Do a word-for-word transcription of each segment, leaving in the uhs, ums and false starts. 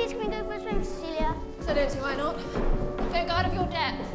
please can we go for a swim, Cecilia? So I don't see why not. Go guard of your depth.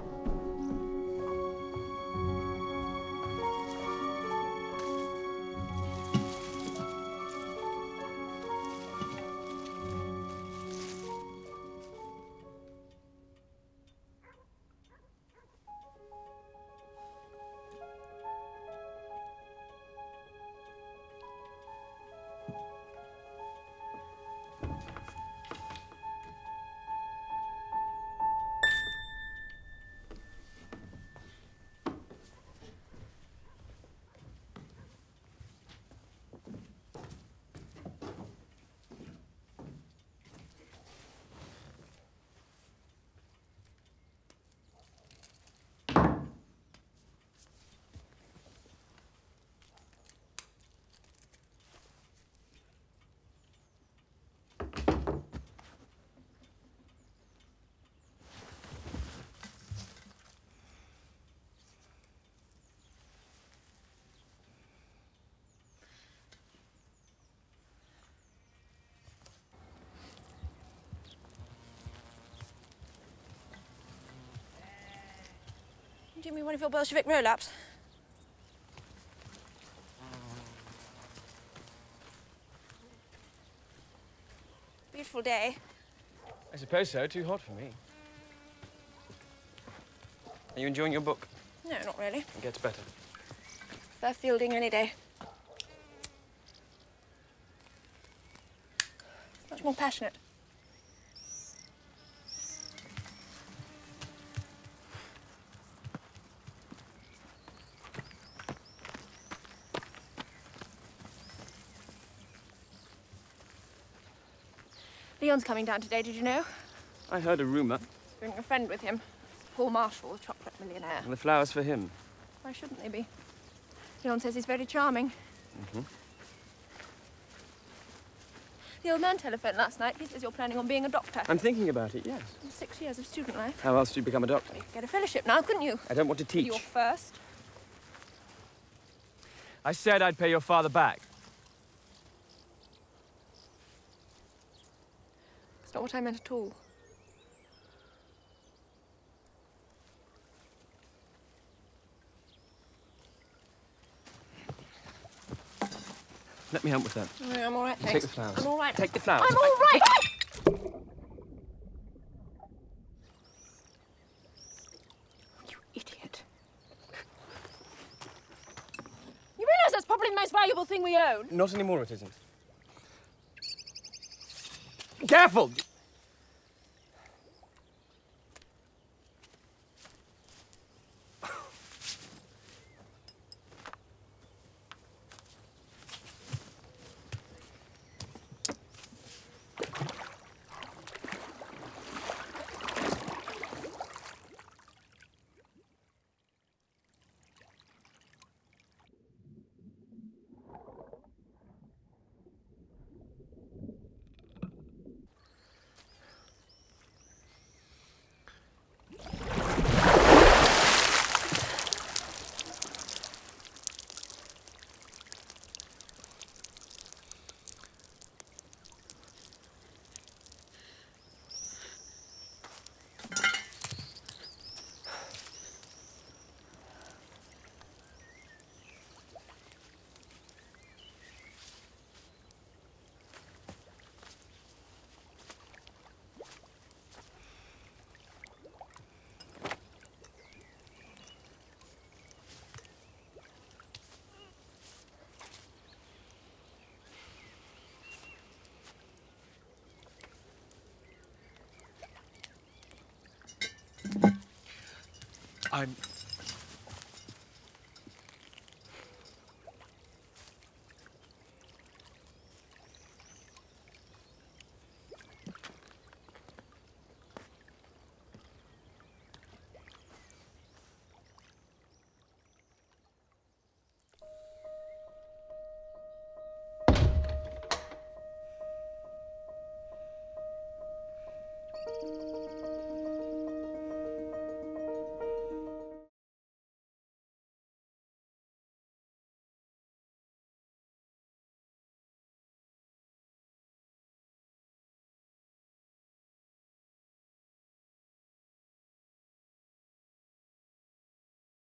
Do you mean one of your Bolshevik roll-ups? Beautiful day. I suppose so. Too hot for me. Are you enjoying your book? No, not really. It gets better. Prefer fielding any day. Much more passionate. Leon's coming down today, did you know? I heard a rumour. He's bringing a friend with him. Paul Marshall, the chocolate millionaire. And the flowers for him. Why shouldn't they be? Leon says he's very charming. Mm-hmm. The old man telephoned last night. He says you're planning on being a doctor. I'm thinking about it, yes. In six years of student life. How else do you become a doctor? You could get a fellowship now, couldn't you? I don't want to teach. You're first. I said I'd pay your father back. That's not what I meant at all. Let me help with that. No, I'm all right, thanks. Take the flowers. I'm all right. Take the flowers. I'm all right! You idiot. You realise that's probably the most valuable thing we own? Not anymore, it isn't. Careful! I'm